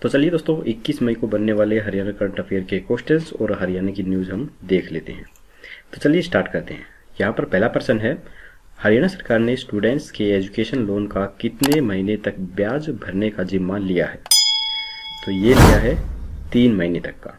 तो चलिए दोस्तों 21 मई को बनने वाले हरियाणा करंट अफेयर के क्वेश्चंस और हरियाणा की न्यूज़ हम देख लेते हैं। तो चलिए स्टार्ट करते हैं। यहाँ पर पहला प्रश्न है, हरियाणा सरकार ने स्टूडेंट्स के एजुकेशन लोन का कितने महीने तक ब्याज भरने का जिम्मा लिया है? तो ये लिया है 3 महीने तक का।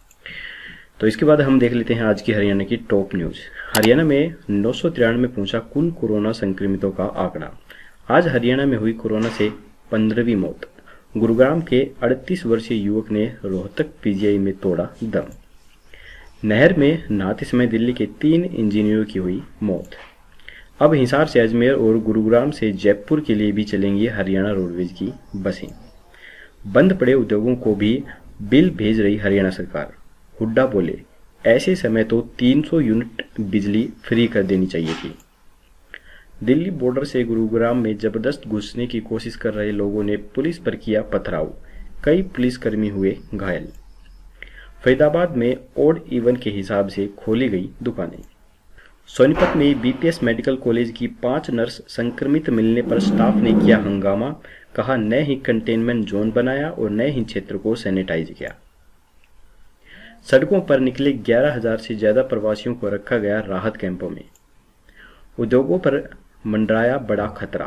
तो इसके बाद हम देख लेते हैं आज की हरियाणा की टॉप न्यूज़। हरियाणा में 993 पहुंचा कुल कोरोना संक्रमितों का आंकड़ा। आज हरियाणा में हुई कोरोना से 15वीं मौत। गुरुग्राम के 38 वर्षीय युवक ने रोहतक पीजीआई में तोड़ा दम। नहर में नहाते समय दिल्ली के 3 इंजीनियरों की हुई मौत। अब हिसार से अजमेर और गुरुग्राम से जयपुर के लिए भी चलेंगी हरियाणा रोडवेज की बसें। बंद पड़े उद्योगों को भी बिल भेज रही हरियाणा सरकार। हुड्डा बोले, ऐसे समय तो 300 यूनिट बिजली फ्री कर देनी चाहिए थी। दिल्ली बॉर्डर से गुरुग्राम में जबरदस्त घुसने की कोशिश कर रहे लोगों ने पुलिस पर किया पथराव। कई पुलिसकर्मी हुए घायल। फरीदाबाद में ऑड इवन के हिसाब से खोली गई दुकानें। सोनीपत में बीपीएस मेडिकल कॉलेज की 5 नर्स संक्रमित मिलने पर स्टाफ ने किया हंगामा। कहा, नए ही कंटेनमेंट जोन बनाया और नए ही क्षेत्र को सैनिटाइज किया। सड़कों पर निकले 11,000 से ज्यादा प्रवासियों को रखा गया राहत कैंपों में। उद्योगों पर मंडराया बड़ा खतरा।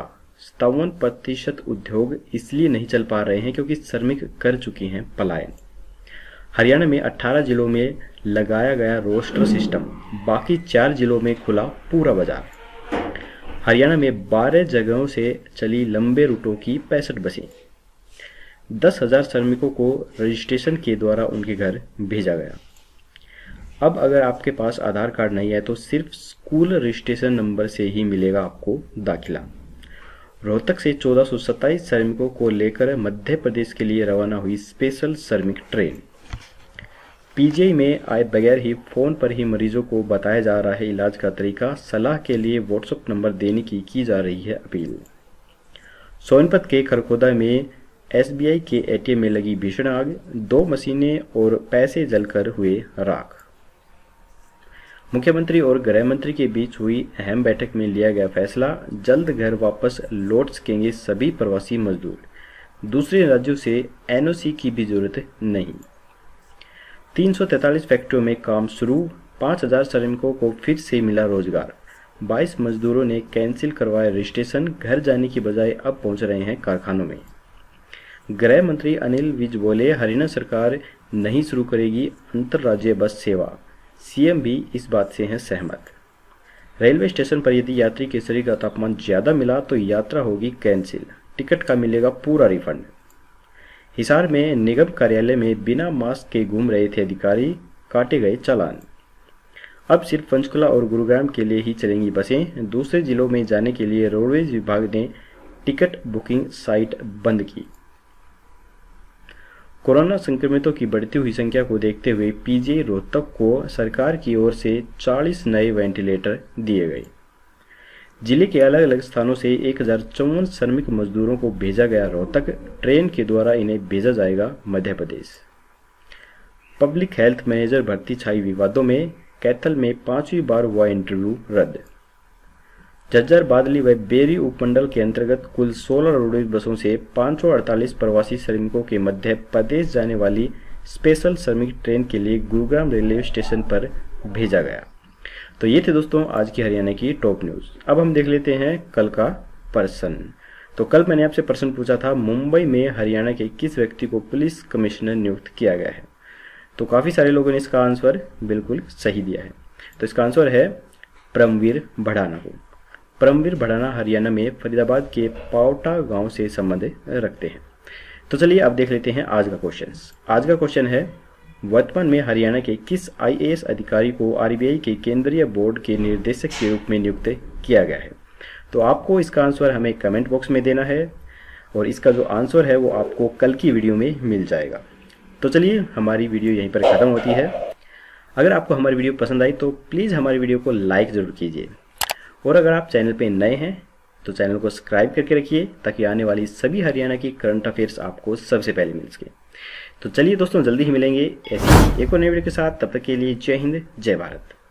57% उद्योग इसलिए नहीं चल पा रहे हैं क्योंकि श्रमिक कर चुके हैं पलायन। हरियाणा में 18 जिलों में लगाया गया रोस्टर सिस्टम, बाकी 4 जिलों में खुला पूरा बाजार। हरियाणा में 12 जगहों से चली लंबे रूटों की 65 बसें। 10,000 श्रमिकों को रजिस्ट्रेशन के द्वारा उनके घर भेजा गया। अब अगर आपके पास आधार कार्ड नहीं है तो सिर्फ स्कूल रजिस्ट्रेशन नंबर से ही मिलेगा आपको दाखिला। रोहतक से 1427 श्रमिकों को लेकर मध्य प्रदेश के लिए रवाना हुई स्पेशल श्रमिक ट्रेन। पीजीआई में आए बगैर ही फोन पर ही मरीजों को बताया जा रहा है इलाज का तरीका। सलाह के लिए व्हाट्सएप नंबर देने की जा रही है अपील। सोनीपत के खरखोदा में एसबीआई के एटीएम में लगी भीषण आग। 2 मशीनें और पैसे जलकर हुए राख। मुख्यमंत्री और गृह मंत्री के बीच हुई अहम बैठक में लिया गया फैसला। जल्द घर वापस लौट सकेंगे सभी प्रवासी मजदूर। दूसरे राज्यों से एनओसी की भी जरूरत नहीं। 343 फैक्ट्रियों में काम शुरू। 5,000 श्रमिकों को फिर से मिला रोजगार। 22 मजदूरों ने कैंसिल करवाया रजिस्ट्रेशन। घर जाने की बजाय अब पहुंच रहे हैं कारखानों में। गृह मंत्री अनिल विज बोले, हरियाणा सरकार नहीं शुरू करेगी अंतर्राज्यीय बस सेवा। सीएम भी इस बात से हैं सहमत। रेलवे स्टेशन पर यदि यात्री के शरीर का तापमान ज्यादा मिला तो यात्रा होगी कैंसिल। टिकट का मिलेगा पूरा रिफंड। हिसार में निगम कार्यालय में बिना मास्क के घूम रहे थे अधिकारी, काटे गए चालान। अब सिर्फ पंचकुला और गुरुग्राम के लिए ही चलेंगी बसें। दूसरे जिलों में जाने के लिए रोडवेज विभाग ने टिकट बुकिंग साइट बंद की। कोरोना संक्रमितों की बढ़ती हुई संख्या को देखते हुए पीजीआई रोहतक को सरकार की ओर से 40 नए वेंटिलेटर दिए गए। जिले के अलग अलग स्थानों से 1054 श्रमिक मजदूरों को भेजा गया रोहतक। ट्रेन के द्वारा इन्हें भेजा जाएगा Madhya Pradesh. Public health manager भर्ती छाई विवादों में। कैथल में 5वीं बार हुआ इंटरव्यू रद्द। झज्जर, बादली व बेरी उपमंडल के अंतर्गत कुल 16 रोडवेज बसों से 548 प्रवासी श्रमिकों के मध्य प्रदेश जाने वाली स्पेशल श्रमिक ट्रेन के लिए गुरुग्राम रेलवे स्टेशन पर भेजा गया। तो ये थे दोस्तों आज की हरियाणा की टॉप न्यूज़। अब हम देख लेते हैं कल का प्रश्न। तो कल मैंने आपसे प्रश्न पूछा था, मुंबई में हरियाणा के किस व्यक्ति को पुलिस कमिश्नर नियुक्त किया गया है? तो काफ़ी सारे लोगों ने इसका आंसर बिल्कुल सही दिया है। तो इसका आंसर है परमवीर भड़ाना को। परमवीर भड़ाना हरियाणा में फरीदाबाद के पावटा गांव से संबंध रखते हैं। तो चलिए अब देख लेते हैं आज का क्वेश्चन। आज का क्वेश्चन है, वर्तमान में हरियाणा के किस आईएएस अधिकारी को आरबीआई के केंद्रीय बोर्ड के निर्देशक के रूप में नियुक्त किया गया है? तो आपको इसका आंसर हमें कमेंट बॉक्स में देना है और इसका जो आंसर है वो आपको कल की वीडियो में मिल जाएगा। तो चलिए हमारी वीडियो यहीं पर ख़त्म होती है। अगर आपको हमारी वीडियो पसंद आई तो प्लीज़ हमारी वीडियो को लाइक ज़रूर कीजिए और अगर आप चैनल पे नए हैं तो चैनल को सब्सक्राइब करके रखिए ताकि आने वाली सभी हरियाणा की करंट अफेयर्स आपको सबसे पहले मिल सके। तो चलिए दोस्तों, जल्दी ही मिलेंगे ऐसी एक और नई वीडियो के साथ। तब तक के लिए जय हिंद, जय भारत।